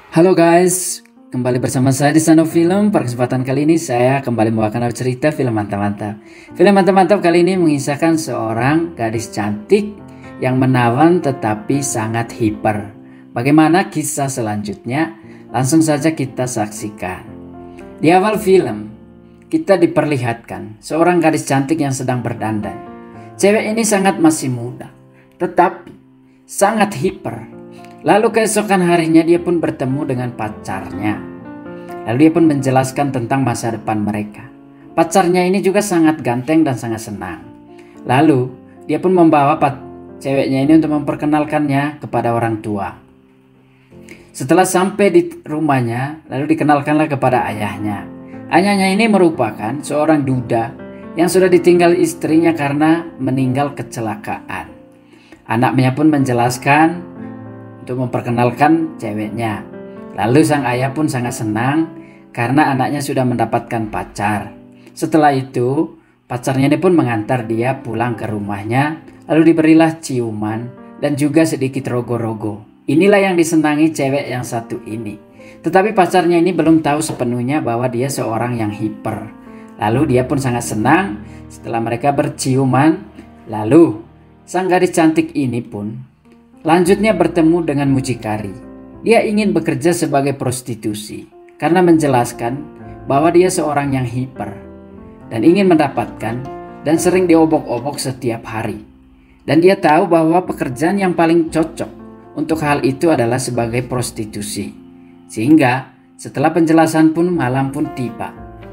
Halo guys, kembali bersama saya di Sano Film. Pada kesempatan kali ini saya kembali membawakan cerita film mantap-mantap. Film mantap-mantap kali ini mengisahkan seorang gadis cantik yang menawan tetapi sangat hiper. Bagaimana kisah selanjutnya? Langsung saja kita saksikan. Di awal film, kita diperlihatkan seorang gadis cantik yang sedang berdandan. Cewek ini sangat masih muda, tetapi sangat hiper. Lalu keesokan harinya dia pun bertemu dengan pacarnya. Lalu dia pun menjelaskan tentang masa depan mereka. Pacarnya ini juga sangat ganteng dan sangat senang. Lalu dia pun membawa ceweknya ini untuk memperkenalkannya kepada orang tua. Setelah sampai di rumahnya, lalu dikenalkanlah kepada ayahnya. Ayahnya ini merupakan seorang duda yang sudah ditinggal istrinya karena meninggal kecelakaan. Anaknya pun menjelaskan untuk memperkenalkan ceweknya. Lalu sang ayah pun sangat senang karena anaknya sudah mendapatkan pacar. Setelah itu pacarnya ini pun mengantar dia pulang ke rumahnya. Lalu diberilah ciuman dan juga sedikit rogo-rogo. Inilah yang disenangi cewek yang satu ini. Tetapi pacarnya ini belum tahu sepenuhnya bahwa dia seorang yang hiper. Lalu dia pun sangat senang setelah mereka berciuman. Lalu sang gadis cantik ini pun lanjutnya bertemu dengan mucikari. Dia ingin bekerja sebagai prostitusi karena menjelaskan bahwa dia seorang yang hiper dan ingin mendapatkan dan sering diobok-obok setiap hari. Dan dia tahu bahwa pekerjaan yang paling cocok untuk hal itu adalah sebagai prostitusi. Sehingga setelah penjelasan pun malam pun tiba.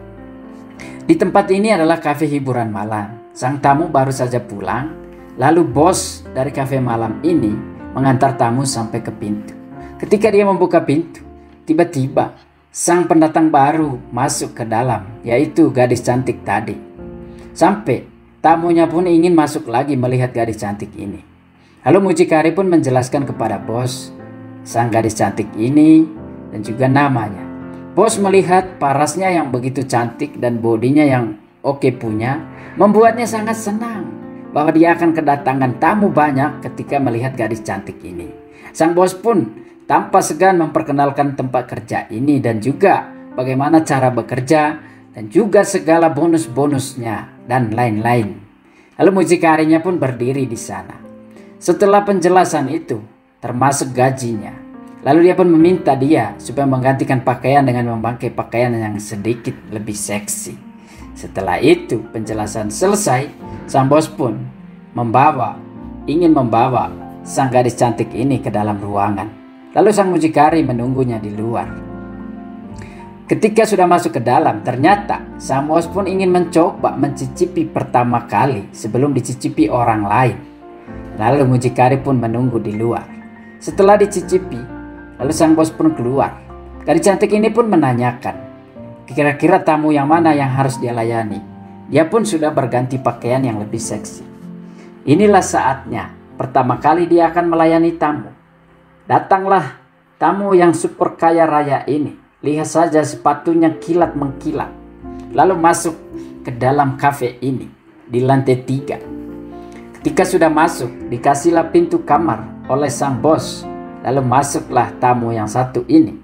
Di tempat ini adalah kafe hiburan malam. Sang tamu baru saja pulang. Lalu bos dari kafe malam ini mengantar tamu sampai ke pintu. Ketika dia membuka pintu, tiba-tiba sang pendatang baru masuk ke dalam, yaitu gadis cantik tadi. Sampai tamunya pun ingin masuk lagi melihat gadis cantik ini. Lalu mucikari pun menjelaskan kepada bos sang gadis cantik ini dan juga namanya. Bos melihat parasnya yang begitu cantik dan bodinya yang oke punya, membuatnya sangat senang bahwa dia akan kedatangan tamu banyak ketika melihat gadis cantik ini. Sang bos pun tanpa segan memperkenalkan tempat kerja ini dan juga bagaimana cara bekerja dan juga segala bonus-bonusnya dan lain-lain. Lalu mucikarinya pun berdiri di sana. Setelah penjelasan itu, termasuk gajinya, lalu dia pun meminta dia supaya menggantikan pakaian dengan memakai pakaian yang sedikit lebih seksi. Setelah itu penjelasan selesai, sang bos pun ingin membawa sang gadis cantik ini ke dalam ruangan. Lalu sang mucikari menunggunya di luar. Ketika sudah masuk ke dalam, ternyata sang bos pun ingin mencoba mencicipi pertama kali sebelum dicicipi orang lain. Lalu mucikari pun menunggu di luar. Setelah dicicipi, lalu sang bos pun keluar. Gadis cantik ini pun menanyakan, kira-kira tamu yang mana yang harus dia layani. Dia pun sudah berganti pakaian yang lebih seksi. Inilah saatnya pertama kali dia akan melayani tamu. Datanglah tamu yang super kaya raya ini. Lihat saja sepatunya kilat mengkilat. Lalu masuk ke dalam kafe ini di lantai 3. Ketika sudah masuk, dikasihlah pintu kamar oleh sang bos. Lalu masuklah tamu yang satu ini.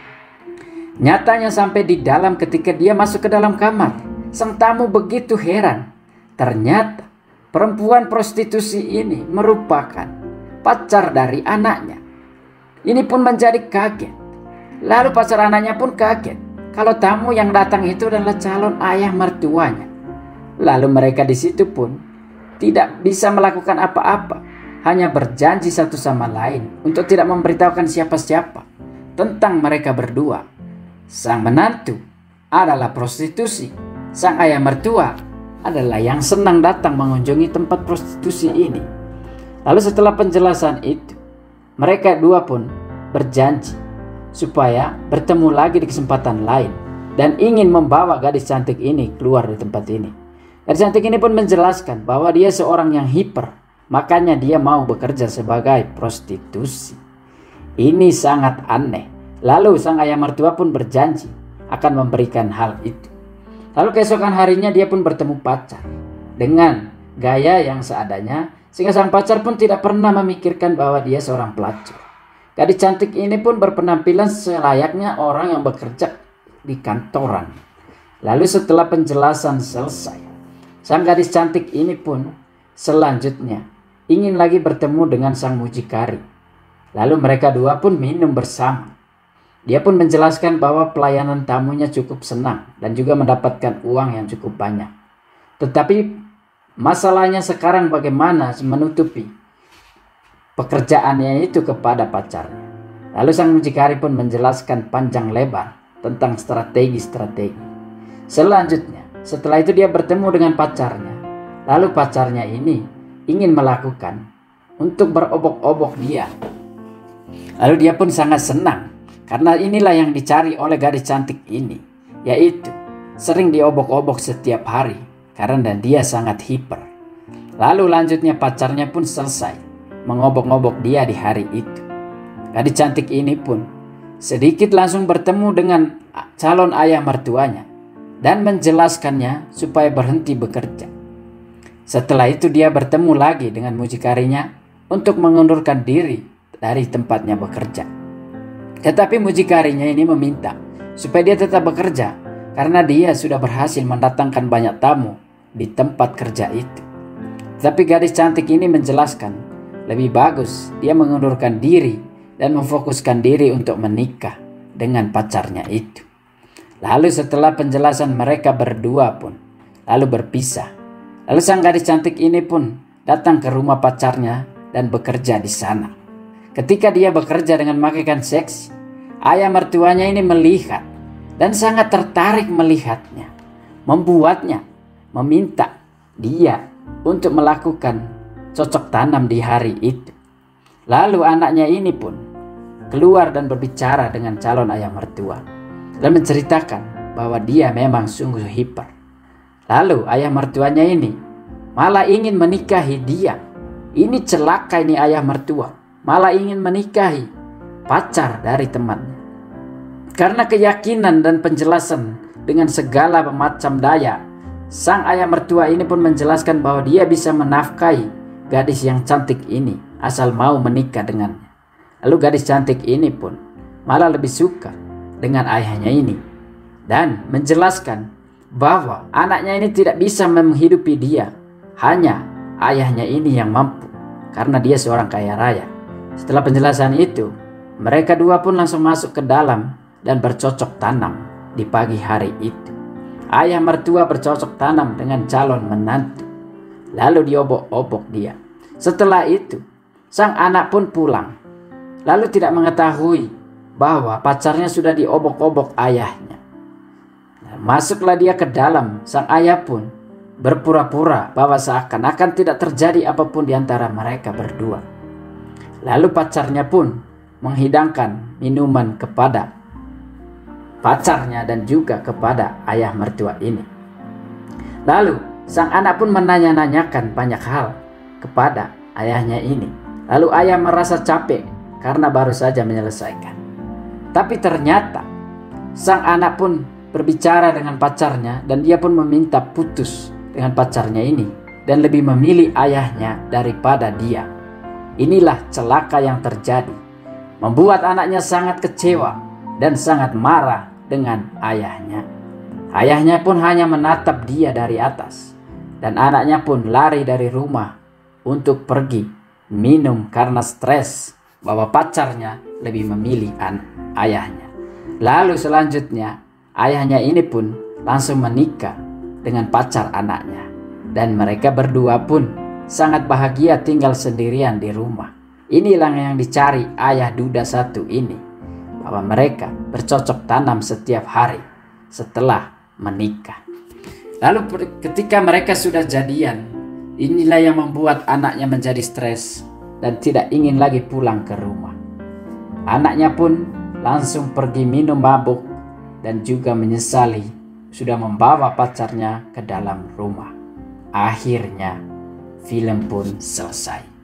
Nyatanya sampai di dalam ketika dia masuk ke dalam kamar, sang tamu begitu heran. Ternyata perempuan prostitusi ini merupakan pacar dari anaknya. Ini pun menjadi kaget. Lalu pacar anaknya pun kaget kalau tamu yang datang itu adalah calon ayah mertuanya. Lalu mereka di situ pun tidak bisa melakukan apa-apa, hanya berjanji satu sama lain untuk tidak memberitahukan siapa-siapa tentang mereka berdua. Sang menantu adalah prostitusi. Sang ayah mertua adalah yang senang datang mengunjungi tempat prostitusi ini. Lalu setelah penjelasan itu, mereka dua pun berjanji supaya bertemu lagi di kesempatan lain dan ingin membawa gadis cantik ini keluar dari tempat ini. Gadis cantik ini pun menjelaskan bahwa dia seorang yang hiper, makanya dia mau bekerja sebagai prostitusi. Ini sangat aneh. Lalu sang ayah mertua pun berjanji akan memberikan hal itu. Lalu keesokan harinya dia pun bertemu pacar dengan gaya yang seadanya, sehingga sang pacar pun tidak pernah memikirkan bahwa dia seorang pelacur. Gadis cantik ini pun berpenampilan selayaknya orang yang bekerja di kantoran. Lalu setelah penjelasan selesai, sang gadis cantik ini pun selanjutnya ingin lagi bertemu dengan sang mucikari. Lalu mereka dua pun minum bersama. Dia pun menjelaskan bahwa pelayanan tamunya cukup senang dan juga mendapatkan uang yang cukup banyak. Tetapi masalahnya sekarang bagaimana menutupi pekerjaannya itu kepada pacarnya. Lalu sang mucikari pun menjelaskan panjang lebar tentang strategi-strategi. Selanjutnya, setelah itu dia bertemu dengan pacarnya. Lalu pacarnya ini ingin melakukan untuk berobok-obok dia. Lalu dia pun sangat senang karena inilah yang dicari oleh gadis cantik ini, yaitu sering diobok-obok setiap hari karena dia sangat hiper. Lalu lanjutnya pacarnya pun selesai mengobok-obok dia di hari itu. Gadis cantik ini pun sedikit langsung bertemu dengan calon ayah mertuanya dan menjelaskannya supaya berhenti bekerja. Setelah itu dia bertemu lagi dengan mucikarinya untuk mengundurkan diri dari tempatnya bekerja. Tetapi mucikarinya ini meminta supaya dia tetap bekerja karena dia sudah berhasil mendatangkan banyak tamu di tempat kerja itu. Tapi gadis cantik ini menjelaskan lebih bagus dia mengundurkan diri dan memfokuskan diri untuk menikah dengan pacarnya itu. Lalu setelah penjelasan mereka berdua pun lalu berpisah. Lalu sang gadis cantik ini pun datang ke rumah pacarnya dan bekerja di sana. Ketika dia bekerja dengan pakaian seksi, ayah mertuanya ini melihat dan sangat tertarik melihatnya, membuatnya meminta dia untuk melakukan cocok tanam di hari itu. Lalu anaknya ini pun keluar dan berbicara dengan calon ayah mertua dan menceritakan bahwa dia memang sungguh hiper. Lalu ayah mertuanya ini malah ingin menikahi dia. Ini celaka ini ayah mertua, malah ingin menikahi pacar dari temannya. Karena keyakinan dan penjelasan dengan segala macam daya, sang ayah mertua ini pun menjelaskan bahwa dia bisa menafkahi gadis yang cantik ini asal mau menikah dengannya. Lalu gadis cantik ini pun malah lebih suka dengan ayahnya ini dan menjelaskan bahwa anaknya ini tidak bisa menghidupi dia, hanya ayahnya ini yang mampu karena dia seorang kaya raya. Setelah penjelasan itu, mereka dua pun langsung masuk ke dalam dan bercocok tanam di pagi hari itu. Ayah mertua bercocok tanam dengan calon menantu, lalu diobok-obok dia. Setelah itu, sang anak pun pulang, lalu tidak mengetahui bahwa pacarnya sudah diobok-obok ayahnya. Masuklah dia ke dalam, sang ayah pun berpura-pura bahwa seakan-akan tidak terjadi apapun di antara mereka berdua. Lalu pacarnya pun menghidangkan minuman kepada pacarnya dan juga kepada ayah mertua ini. Lalu sang anak pun menanya-nanyakan banyak hal kepada ayahnya ini. Lalu ayah merasa capek karena baru saja menyelesaikan. Tapi ternyata sang anak pun berbicara dengan pacarnya dan dia pun meminta putus dengan pacarnya ini dan lebih memilih ayahnya daripada dia. Inilah celaka yang terjadi, membuat anaknya sangat kecewa dan sangat marah dengan ayahnya. Ayahnya pun hanya menatap dia dari atas dan anaknya pun lari dari rumah untuk pergi minum karena stres bahwa pacarnya lebih memilih ayahnya. Lalu selanjutnya ayahnya ini pun langsung menikah dengan pacar anaknya dan mereka berdua pun sangat bahagia tinggal sendirian di rumah. Inilah yang dicari ayah duda satu ini, bahwa mereka bercocok tanam setiap hari setelah menikah. Lalu ketika mereka sudah jadian, inilah yang membuat anaknya menjadi stres dan tidak ingin lagi pulang ke rumah. Anaknya pun langsung pergi minum mabuk dan juga menyesali sudah membawa pacarnya ke dalam rumah. Akhirnya film pun selesai.